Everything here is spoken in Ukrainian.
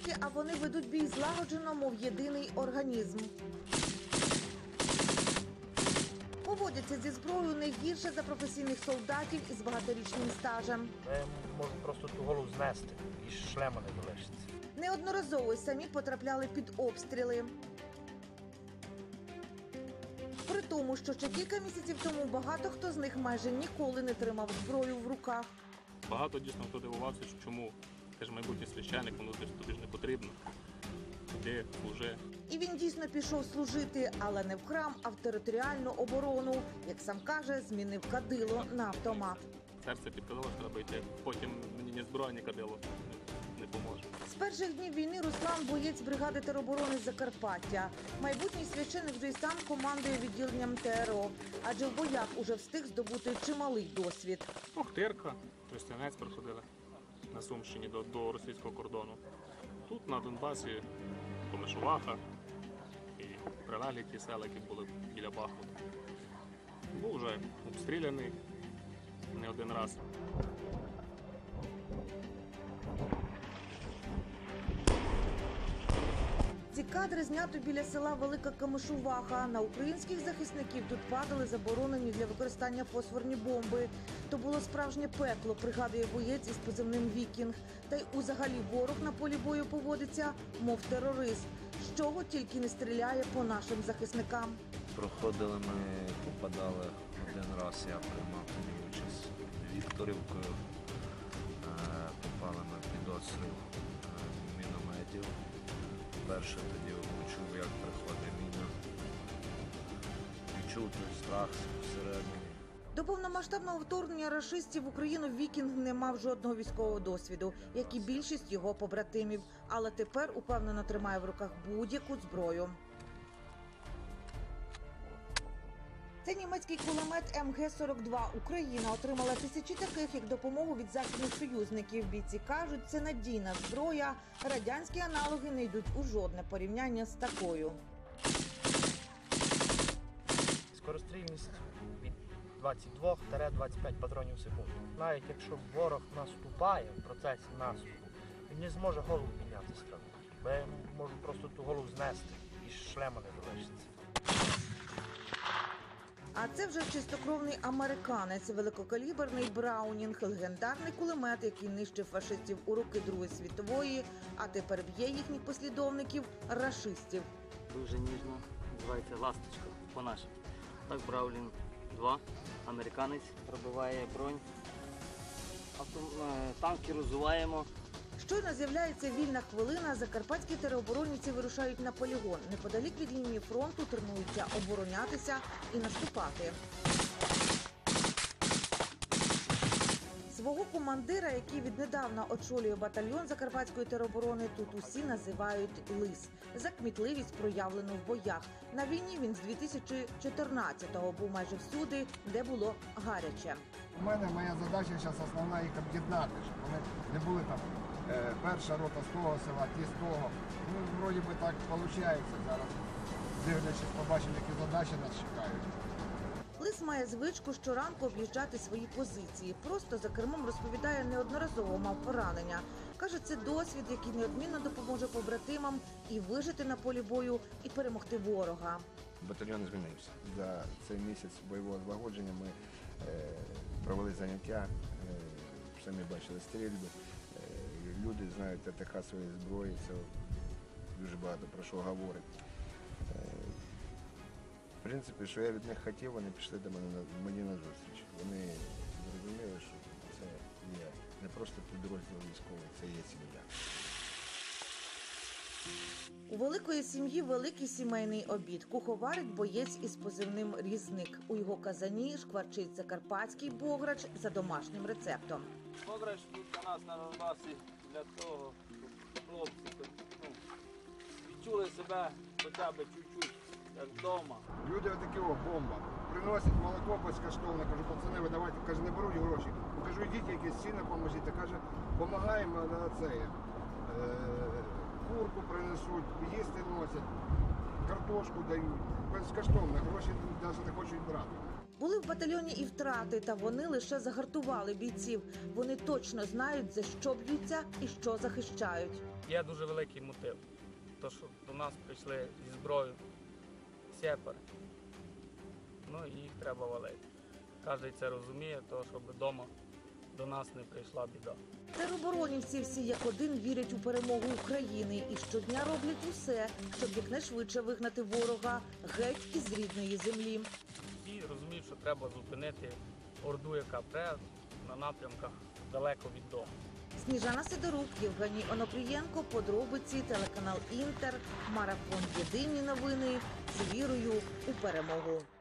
солдатики, а вони ведуть бій злагоджено, мов єдиний організм. Поводяться зі зброєю не гірше за професійних солдатів із багаторічним стажем. Я можу просто ту голову знести, і шлема не залишиться. Неодноразово самі потрапляли під обстріли. При тому, що ще кілька місяців тому багато хто з них майже ніколи не тримав зброю в руках. Багато дійсно хто дивувався, чому теж майбутній священник, воно тобі ж не потрібно. Іди, служи. І він дійсно пішов служити, але не в храм, а в територіальну оборону. Як сам каже, змінив кадило на автомат. Серце підказало, що треба йти. Потім мені ні зброя, ні кадило не поможе. З перших днів війни Руслан – боєць бригади тероборони Закарпаття. Майбутній священик вже й сам командує відділенням ТРО, адже в боях уже встиг здобути чималий досвід. Охтирка, Тростянець проходили на Сумщині до російського кордону. Тут на Донбасі Комишуваха і прилеглі ті села, які були біля Бахмута. Був вже обстріляний не один раз. Ці кадри знято біля села Велика Камишуваха. На українських захисників тут падали заборонені для використання фосфорні бомби. То було справжнє пекло, пригадує боєць із позивним «Вікінг». Та й узагалі ворог на полі бою поводиться, мов терорист. З чого тільки не стріляє по нашим захисникам. Проходили ми, попадали один раз, я приймав участь Вікторівкою. Попали ми під обстріл мінометів. Перше тоді почув, як приходить міна. Відчув той страх всередині. До повномасштабного вторгнення рашистів в Україну «Вікінг» не мав жодного військового досвіду, як і більшість його побратимів. Але тепер упевнено тримає в руках будь-яку зброю. Це німецький кулемет МГ-42. Україна отримала тисячі таких як допомогу від західних союзників. Бійці кажуть, це надійна зброя. Радянські аналоги не йдуть у жодне порівняння з такою. Скорострільність від 22-25 патронів в секунду. Навіть якщо ворог наступає в процесі наступу, він не зможе голову підняти з трави. Бо я можу просто ту голову знести, і шлема не залишиться. А це вже чистокровний американець, великокаліберний Браунінг, легендарний кулемет, який нищив фашистів у роки Другої світової, а тепер б'є їхніх послідовників – рашистів. Дуже ніжно, називається «Ласточка» по-нашому. Так, Браулін 2, американець, пробиває бронь. Танки розуваємо. Щойно з'являється вільна хвилина, закарпатські тероборонівці вирушають на полігон. Неподалік від лінії фронту тренуються оборонятися і наступати. Свого командира, який віднедавна очолює батальйон закарпатської тероборони, тут усі називають «Лис» за кмітливість, проявлену в боях. На війні він з 2014-го був майже всюди, де було гаряче. У мене моя задача зараз основна їх об'єднати, щоб вони не були там перша рота з того села, ті з того. Ну, вроді би так виходить зараз. Дивлячись, побачимо, які задачі нас чекають. Лис має звичку щоранку об'їжджати свої позиції. Просто за кермом, розповідає, неодноразово мав поранення. Каже, це досвід, який неодмінно допоможе побратимам і вижити на полі бою, і перемогти ворога. Батальйон змінився. За цей місяць бойового злагодження ми провели заняття, самі бачили стрільби. Люди знають ТТХ своєї зброї, це дуже багато про що говорить. В принципі, що я від них хотів, вони пішли до мені на зустріч. Вони зрозуміли, що це є не просто підрозділ військовий, це є сім'я. У великої сім'ї великий сімейний обід. Куховарить боєць із позивним «Різник». У його казані шкварчить закарпатський бограч за домашнім рецептом. Бограч тут у нас на Донбасі для того, щоб хлопці відчули себе хоча б чуть-чуть як вдома. Люди отакі, бомба. Приносять молоко безкоштовно, кажу, пацани, ви давайте, каже, не беруть гроші. Кажу, йдіть, якісь ціни поможіть. Та каже, допомагаємо на це. Курку принесуть, їсти носять, картошку дають. Безкоштовно, гроші навіть не хочуть брати. Були в батальйоні і втрати, та вони лише загартували бійців. Вони точно знають, за що б'ються і що захищають. Є дуже великий мотив. То, що до нас прийшли зі зброєю сепари, ну і їх треба валити. Кожен це розуміє, то, щоб вдома до нас не прийшла біда. Тероборонівці всі як один вірять у перемогу України і щодня роблять усе, щоб якнайшвидше вигнати ворога геть із рідної землі. Всі розуміють, що треба зупинити орду, яка пре на напрямках далеко від дому. Сніжана Сидорук, Євгеній Онопрієнко, подробиці, телеканал Інтер, марафон «Єдині новини» з вірою у перемогу.